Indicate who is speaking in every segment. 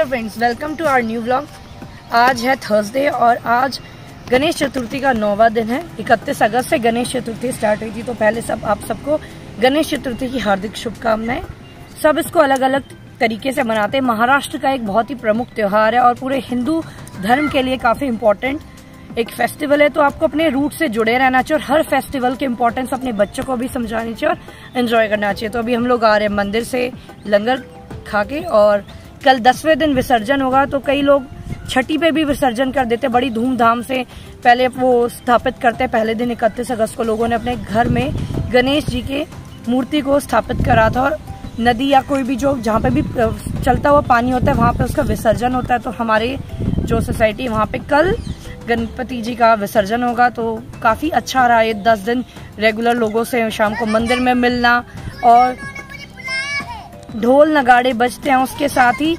Speaker 1: Hello friends, welcome to our new vlog. आज है Thursday और आज गणेश चतुर्थी का 9वां दिन है। 31 अगस्त से गणेश चतुर्थी स्टार्ट हुई थी, तो पहले आप सबको गणेश चतुर्थी की हार्दिक शुभकामनाएं। सब इसको अलग अलग तरीके से मनाते हैं। महाराष्ट्र का एक बहुत ही प्रमुख त्योहार है और पूरे हिंदू धर्म के लिए काफी इम्पोर्टेंट एक फेस्टिवल है। तो आपको अपने रूट से जुड़े रहना चाहिए और हर फेस्टिवल की इम्पोर्टेंस अपने बच्चों को भी समझानी चाहिए और एंजॉय करना चाहिए। तो अभी हम लोग आ रहे हैं मंदिर से लंगर खा के, और कल 10वें दिन विसर्जन होगा। तो कई लोग छठी पे भी विसर्जन कर देते बड़ी धूमधाम से। पहले वो स्थापित करते, पहले दिन 31 अगस्त को लोगों ने अपने घर में गणेश जी के मूर्ति को स्थापित करा था और नदी या कोई भी जो जहाँ पे भी चलता हुआ पानी होता है वहाँ पे उसका विसर्जन होता है। तो हमारे जो सोसाइटी वहाँ पे कल गणपति जी का विसर्जन होगा। तो काफी अच्छा रहा ये 10 दिन रेगुलर लोगों से शाम को मंदिर में मिलना, और ढोल नगाड़े बजते हैं उसके साथ ही।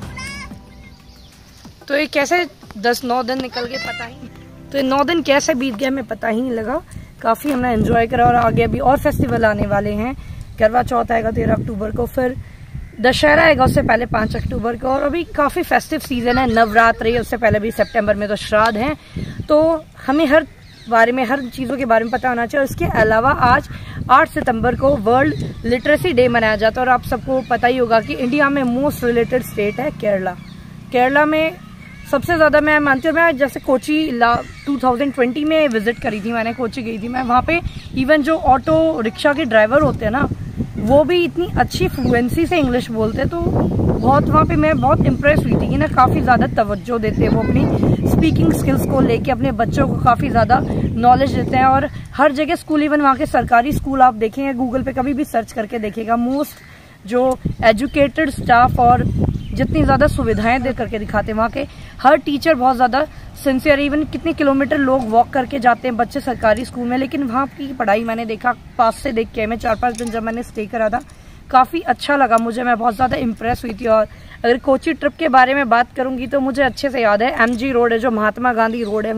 Speaker 1: तो ये कैसे 10-9 दिन निकल गए पता ही, तो ये 9 दिन कैसे बीत गए हमें पता ही नहीं लगा। काफी हमने एंजॉय करा और आगे अभी और फेस्टिवल आने वाले हैं। करवा चौथ आएगा 13 अक्टूबर को, फिर दशहरा आएगा उससे पहले 5 अक्टूबर को, और अभी काफी फेस्टिव सीजन है। नवरात्रि उससे पहले भी सितंबर में तो श्राद्ध है। तो हमें हर बारे में, हर चीज़ों के बारे में पता होना चाहिए। और इसके अलावा आज 8 सितंबर को वर्ल्ड लिटरेसी डे मनाया जाता है। और आप सबको पता ही होगा कि इंडिया में मोस्ट रिलेटेड स्टेट है केरला। केरला में सबसे ज़्यादा मैं मानती हूँ, मैं जैसे कोची 2020 में विजिट करी थी, मैंने कोची गई थी मैं। वहाँ पे इवन जो ऑटो रिक्शा के ड्राइवर होते हैं ना, वो भी इतनी अच्छी फ्लुएंसी से इंग्लिश बोलते हैं। तो बहुत वहाँ पे मैं बहुत इम्प्रेस हुई थी कि ना काफ़ी ज़्यादा तवज्जो देते हैं वो अपनी स्पीकिंग स्किल्स को लेके, अपने बच्चों को काफ़ी ज़्यादा नॉलेज देते हैं। और हर जगह स्कूल, इवन वहाँ के सरकारी स्कूल आप देखेंगे, गूगल पे कभी भी सर्च करके देखिएगा, मोस्ट जो एजुकेटेड स्टाफ और जितनी ज़्यादा सुविधाएं दे करके दिखाते हैं। वहाँ के हर टीचर बहुत ज़्यादा सिंसियर, इवन कितने किलोमीटर लोग वॉक करके जाते हैं बच्चे सरकारी स्कूल में। लेकिन वहाँ की पढ़ाई मैंने देखा, पास से देख के मैं 4-5 दिन जब मैंने स्टे करा था, काफ़ी अच्छा लगा मुझे। मैं बहुत ज़्यादा इम्प्रेस हुई थी। और अगर कोची ट्रिप के बारे में बात करूँगी तो मुझे अच्छे से याद है, MG रोड है जो महात्मा गांधी रोड है,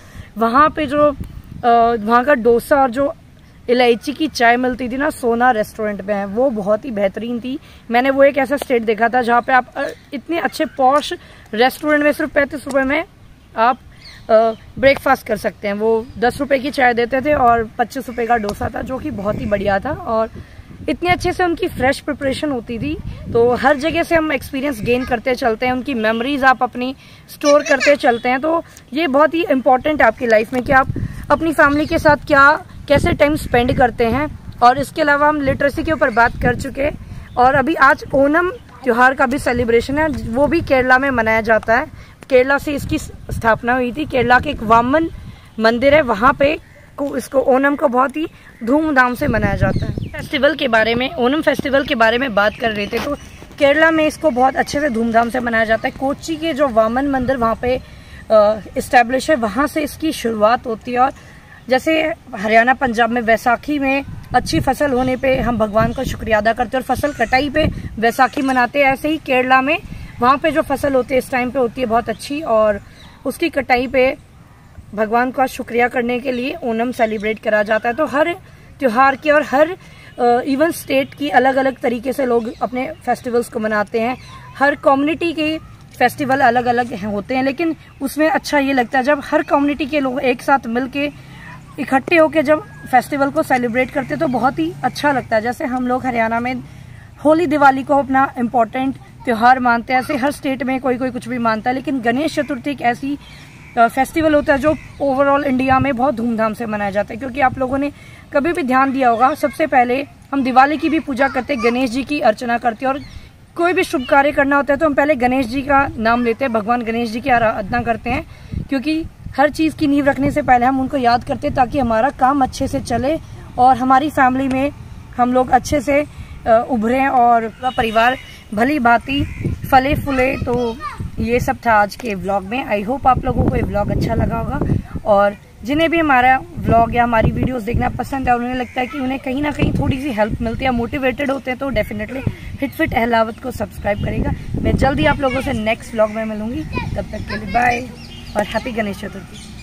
Speaker 1: वहाँ पे जो वहाँ का डोसा और जो इलायची की चाय मिलती थी ना, सोना रेस्टोरेंट में है, वो बहुत ही बेहतरीन थी। मैंने वो एक ऐसा स्टेट देखा था जहाँ पे आप इतने अच्छे पॉश रेस्टोरेंट में सिर्फ 35 रुपये में आप ब्रेकफास्ट कर सकते हैं। वो 10 रुपये की चाय देते थे और 25 रुपये का डोसा था, जो कि बहुत ही बढ़िया था। और इतने अच्छे से उनकी फ्रेश प्रिपरेशन होती थी। तो हर जगह से हम एक्सपीरियंस गेन करते चलते हैं, उनकी मेमोरीज आप अपनी स्टोर करते चलते हैं। तो ये बहुत ही इंपॉर्टेंट है आपकी लाइफ में कि आप अपनी फैमिली के साथ कैसे टाइम स्पेंड करते हैं। और इसके अलावा हम लिटरेसी के ऊपर बात कर चुके, और अभी आज ओणम त्योहार का भी सेलिब्रेशन है, वो भी केरला में मनाया जाता है। केरला से इसकी स्थापना हुई थी। केरला के एक वामन मंदिर है, वहाँ पे इसको ओणम को बहुत ही धूमधाम से मनाया जाता है। फेस्टिवल के बारे में, ओणम फेस्टिवल के बारे में बात कर रहे थे, तो केरला में इसको बहुत अच्छे से धूमधाम से मनाया जाता है। कोची के जो वामन मंदिर वहाँ पे इस्टेब्लिश है, वहाँ से इसकी शुरुआत होती है। और जैसे हरियाणा पंजाब में वैसाखी में अच्छी फसल होने पे हम भगवान का शुक्रिया अदा करते हैं और फसल कटाई पे वैसाखी मनाते हैं, ऐसे ही केरला में वहाँ पे जो फसल होती है इस टाइम पे होती है बहुत अच्छी, और उसकी कटाई पे भगवान का शुक्रिया करने के लिए ओणम सेलिब्रेट करा जाता है। तो हर त्योहार की और हर इवन स्टेट की अलग अलग तरीके से लोग अपने फेस्टिवल्स को मनाते हैं। हर कम्युनिटी के फेस्टिवल अलग अलग होते हैं, लेकिन उसमें अच्छा ये लगता है जब हर कम्युनिटी के लोग एक साथ मिल के इकट्ठे होकर जब फेस्टिवल को सेलिब्रेट करते तो बहुत ही अच्छा लगता है। जैसे हम लोग हरियाणा में होली दिवाली को अपना इम्पोर्टेंट त्योहार मानते हैं, ऐसे हर स्टेट में कोई कोई कुछ भी मानता है। लेकिन गणेश चतुर्थी एक ऐसी फेस्टिवल होता है जो ओवरऑल इंडिया में बहुत धूमधाम से मनाया जाता है। क्योंकि आप लोगों ने कभी भी ध्यान दिया होगा, सबसे पहले हम दिवाली की भी पूजा करते हैं, गणेश जी की अर्चना करते हैं। और कोई भी शुभ कार्य करना होता है तो हम पहले गणेश जी का नाम लेते हैं, भगवान गणेश जी की आराधना करते हैं। क्योंकि हर चीज़ की नींव रखने से पहले हम उनको याद करते हैं ताकि हमारा काम अच्छे से चले और हमारी फैमिली में हम लोग अच्छे से उभरें और परिवार भली भांति फले फूले। तो ये सब था आज के व्लॉग में। आई होप आप लोगों को ये व्लॉग अच्छा लगा होगा, और जिन्हें भी हमारा व्लॉग या हमारी वीडियोस देखना पसंद है और उन्हें लगता है कि उन्हें कहीं ना कहीं थोड़ी सी हेल्प मिलती है, मोटिवेटेड होते हैं, तो डेफिनेटली हिटफिट अहलावत को सब्सक्राइब करेगा। मैं जल्दी आप लोगों से नेक्स्ट व्लॉग में मिलूंगी, तब तक के लिए बाय और हैप्पी गणेश चतुर्थी।